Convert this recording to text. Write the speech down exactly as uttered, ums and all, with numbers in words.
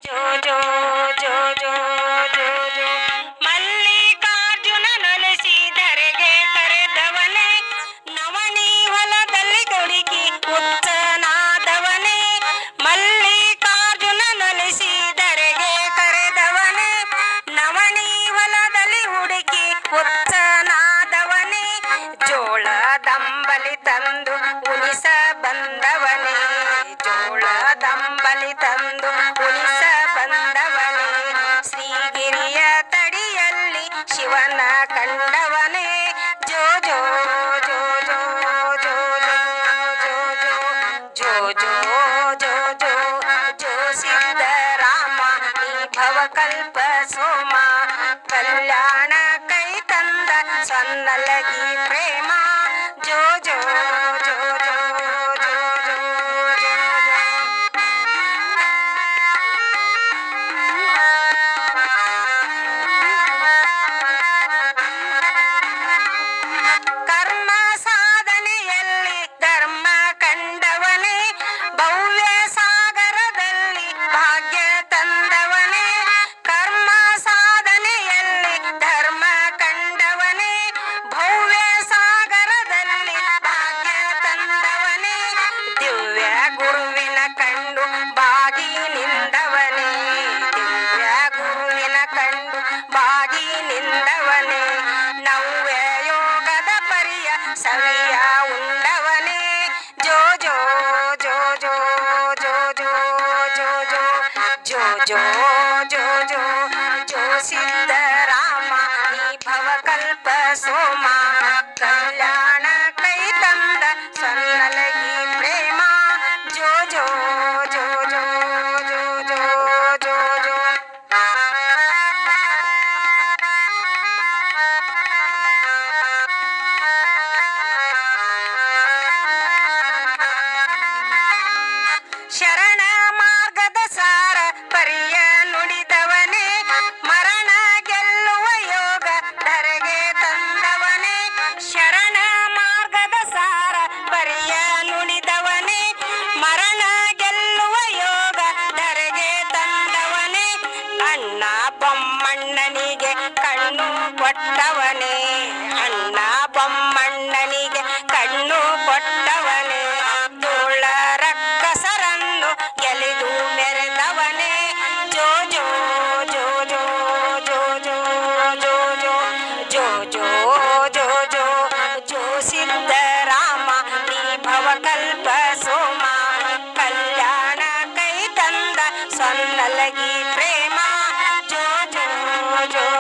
ಜೋ ಜೋ ಜೋ ಜೋ ಜೋ ಜೋ ಮಲ್ಲಿಕಾರ್ಜುನ ನೊಲಿಸಿ ಧರೆಗೆ ಕರೆದವನೇ ನವಣಿ ಹೊಲದಲ್ಲಿ ಹುಡುಕಿ ಉತ್ತನಾದವನೇ ಮಲ್ಲಿಕಾರ್ಜುನ ನೊಲಿಸಿ ಧರೆಗೆ ಕರೆದವನೇ ನವಣಿ ಹೊಲದಲ್ಲಿ ಹುಡುಕಿ ಉತ್ತನಾದವನೇ ಜೋಳದಂಬಲಿ ತಂದು ಉಣಿಸ ಬಂದವನೇ ಜೋಳದಂಬಲಿ ತಂದು ಉಣಿಸ ಬಂದವನೇ ಶ್ರೀಗಿರಿಯ ತಡಿಯಲ್ಲಿ ಶಿವನ ಕಂಡವನೇ ಜೋ ಜೋ ಜೋ ಜೋ ಜೋ ಜೋ ಜೋ ಜೋ ಜೋ ಜೋ ಜೋ ಸಿದ್ದರಾಮ ನೀ ಭವಕಲ್ಪ ಸೋಮ ಕಲ್ಯಾಣ ಕೈ ತಂದ ಸನ್ನಲಗಿ ಪ್ರೇಮ ಜೋ ಜೋ ಜೋ ಜೋ ಜೋ ಜೋ ಕರ್ಮ ಸಾಧನೆಯಲ್ಲಿ ಧರ್ಮ ಕಂಡವನೇ ಭವ್ಯ ಸಾಗರದಲ್ಲಿ ಭಾಗ್ಯ ತಂದವನೇ ಕರ್ಮ ಸಾಧನೆಯಲ್ಲಿ ಧರ್ಮ ಕಂಡವನೇ ಭವ್ಯ ಸಾಗರದಲ್ಲಿ ಭಾಗ್ಯ ತಂದವನೇ ದಿವ್ಯ ಗುರುವಿನ ಕಂಡು ಬಾಗಿ ನಿಂದವನೇ ದಿವ್ಯ ಗುರುವಿನ ಕಂಡು ಬಾಗಿ ನಿಂದವನೇ ನವ್ಯ ಯೋಗದ ಪರಿಯ ಸವಿಯ ಉಂಡವನೇ ಜೋ ಜೋ ಜೋ ಜೋ ಜೋ ಜೋ ಜೋ ಜೋ ಜೋ ಜೋ ಜೋ ಜೋ ಸಿದ್ದರಾಮ ನೀ ಭವಕಲ್ಪ ಸೋಮ ಕಲ್ಯಾಣ ಕೈ ತಂದ ಸನ್ನಲಗಿ ಪ್ರೇಮ ಜೋ ಜೋ ಜೋ ಜೋ ಜೋ ಜೋ ಜೋ ಜೋ ಶರಣ ಮಾರ್ಗದ ಸಾರ ಪರಿಯ ನುಡಿದವನೇ ಮರಣ ಗೆಲ್ಲುವ ಯೋಗ ಧರೆಗೆ ತಂದವನೇ ಶರಣ ಮಾರ್ಗದ ಸಾರ ಪರಿಯ ನುಡಿದವನೇ ಮರಣ ಗೆಲ್ಲುವ ಯೋಗ ಧರೆಗೆ ತಂದವನೇ ಅಣ್ಣ ಬೊಮ್ಮಣ್ಣನಿಗೆ ಕಣ್ಣು ಕೊಟ್ಟವನೇ ಅಣ್ಣ ಬೊಮ್ಮಣ್ಣನಿಗೆ ಕಣ್ಣು ಕೊಟ್ಟವನೇ ತೋಳ ರಕ್ಕಸರನ್ನು ಗೆಲಿದು ಮೆರೆದವನೇ ಜೋ ಜೋ ಜೋ ಜೋ ಜೋ ಜೋ ಜೋ ಜೋ ಜೋ ಜೋ ಜೋ ಜೋ ಸಿದ್ದರಾಮ ನೀ ಭವಕಲ್ಪ ಸೋಮ ಕಲ್ಯಾಣ ಕೈ ತಂದ ಸೊನ್ನಲಗಿ ಪ್ರೇಮ ಜೋ ಜೋ ಜೋ